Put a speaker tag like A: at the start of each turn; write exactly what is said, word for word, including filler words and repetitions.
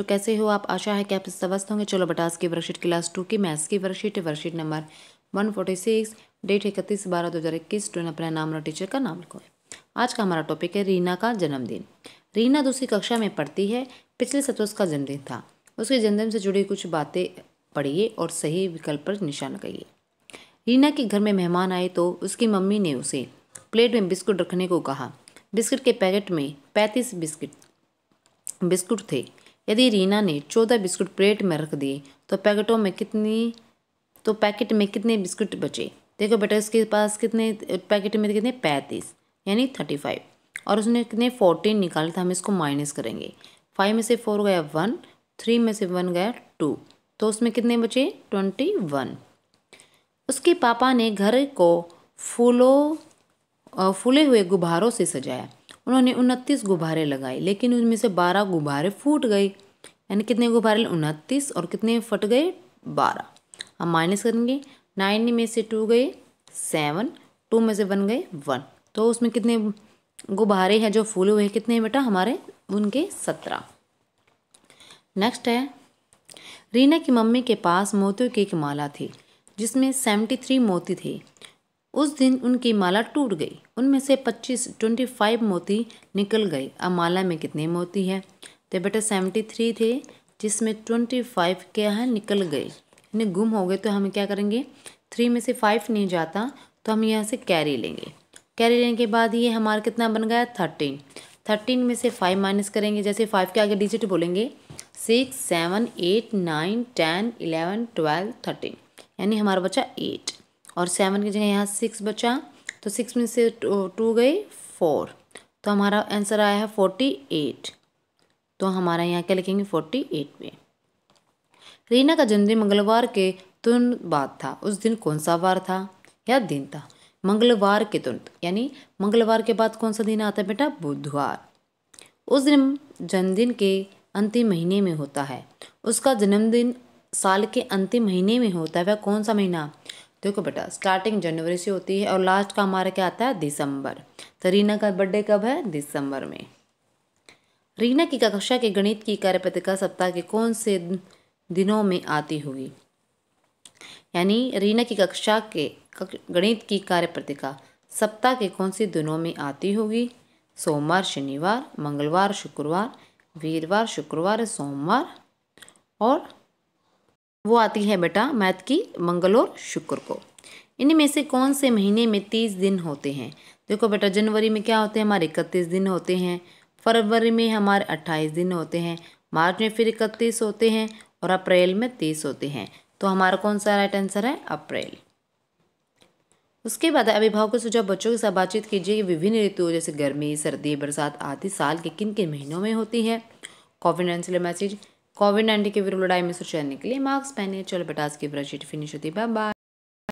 A: तो कैसे हो आप? आशा है कि आप स्वस्थ होंगे। चलो बेटा, आज की वर्कशीट क्लास टू की मैथ्स की worksheet worksheet number one forty six, date इकतीस बारह दो हज़ार इक्कीस। स्टूडेंट अपना नाम और टीचर का नाम लिखो। आज का हमारा टॉपिक है रीना का जन्मदिन। रीना दूसरी कक्षा में पढ़ती है। पिछले सप्ताह उसका जन्मदिन था। उसके जन्मदिन से जुड़ी कुछ बातें पढ़िए और सही विकल्प पर निशान लगाइए। रीना के घर में मेहमान आए तो उसकी मम्मी ने उसे प्लेट में बिस्कुट रखने को कहा। बिस्कुट के पैकेट में पैंतीस बिस्किट बिस्कुट थे। यदि रीना ने चौदह बिस्कुट प्लेट में रख दिए तो पैकेटों में कितनी तो पैकेट में कितने बिस्कुट बचे? देखो बेटा, इसके पास कितने पैकेट में कितने पैंतीस यानी थर्टी फाइव, और उसने कितने फोर्टीन निकाले थे। हम इसको माइनस करेंगे। फाइव में से फोर गया वन, थ्री में से वन गया टू, तो उसमें कितने बचे? Twenty one. उसके पापा ने घर को फूलों फूले हुए गुब्बारों से सजाया। उन्होंने उनतीस गुब्बारे लगाए, लेकिन उनमें से बारह गुब्बारे फूट गए। यानी कितने गुब्बारे? उनतीस, और कितने फट गए? बारह। हम माइनस करेंगे। नाइन में से टू गए सेवन, टू में से वन गए वन, तो उसमें कितने गुब्बारे हैं जो फूले हुए? कितने बेटा हमारे? उनके सत्रह। नेक्स्ट है, रीना की मम्मी के पास मोतियों की एक माला थी जिसमें सेवेंटी थ्री मोती थे। उस दिन उनकी माला टूट गई। उनमें से पच्चीस ट्वेंटी फाइव मोती निकल गए। अब माला में कितने मोती हैं? तो बेटा सेवेंटी थ्री थे जिसमें ट्वेंटी फाइव क्या है? निकल गए, यानी गुम हो गए। तो हम क्या करेंगे? थ्री में से फाइव नहीं जाता तो हम यहाँ से कैरी लेंगे। कैरी लेने के बाद ये हमारा कितना बन गया? थर्टीन। थर्टीन में से फाइव माइनस करेंगे। जैसे फाइव के आगे डिजिट बोलेंगे, six seven eight nine ten eleven twelve thirteen, यानी हमारा बचा एट, और सेवन की जगह यहाँ सिक्स बचा, तो सिक्स में से टू गए फोर, तो हमारा आंसर आया है फोर्टी एट। तो हमारा यहाँ क्या लिखेंगे? फोर्टी एट में। रीना का जन्मदिन मंगलवार के तुरंत बाद था। उस दिन कौन सा वार था या दिन था? मंगलवार के तुरंत, यानी मंगलवार के बाद कौन सा दिन आता है बेटा? बुधवार। उस दिन जन्मदिन के अंतिम महीने में होता है। उसका जन्मदिन साल के अंतिम महीने में होता है। वह कौन सा महीना? देखो बेटा, स्टार्टिंग जनवरी से होती है और लास्ट का हमारा क्या आता है? दिसंबर। तो रीना का बर्थडे कब है? दिसंबर में। रीना की कक्षा के गणित की कार्यपत्रिका सप्ताह के कौन से दिनों में आती होगी? यानी रीना की कक्षा के गणित की कार्यपत्रिका सप्ताह के कौन से दिनों में आती होगी? सोमवार, शनिवार, मंगलवार, शुक्रवार, वीरवार, शुक्रवार, सोमवार, और वो आती है बेटा मैथ की मंगल और शुक्र को। इनमें में से कौन से महीने में तीस दिन होते हैं? देखो बेटा, जनवरी में क्या होते हैं? हमारे इकतीस दिन होते हैं। फरवरी में हमारे अट्ठाईस दिन होते हैं। मार्च में फिर इकतीस होते हैं, और अप्रैल में तीस होते हैं। तो हमारा कौन सा राइट आंसर है? अप्रैल। उसके बाद अभिभावकों से सुझाव बच्चों के साथ बातचीत कीजिए कि विभिन्न ऋतुओं जैसे गर्मी, सर्दी, बरसात आदि साल के किन किन महीनों में होती है। COVID nineteen message COVID nineteen के विरुद्ध लड़ाई में सुरक्षा के लिए मास्क पहने। चलो बेटा, आज की वर्कशीट फिनिश होती है। Bye bye.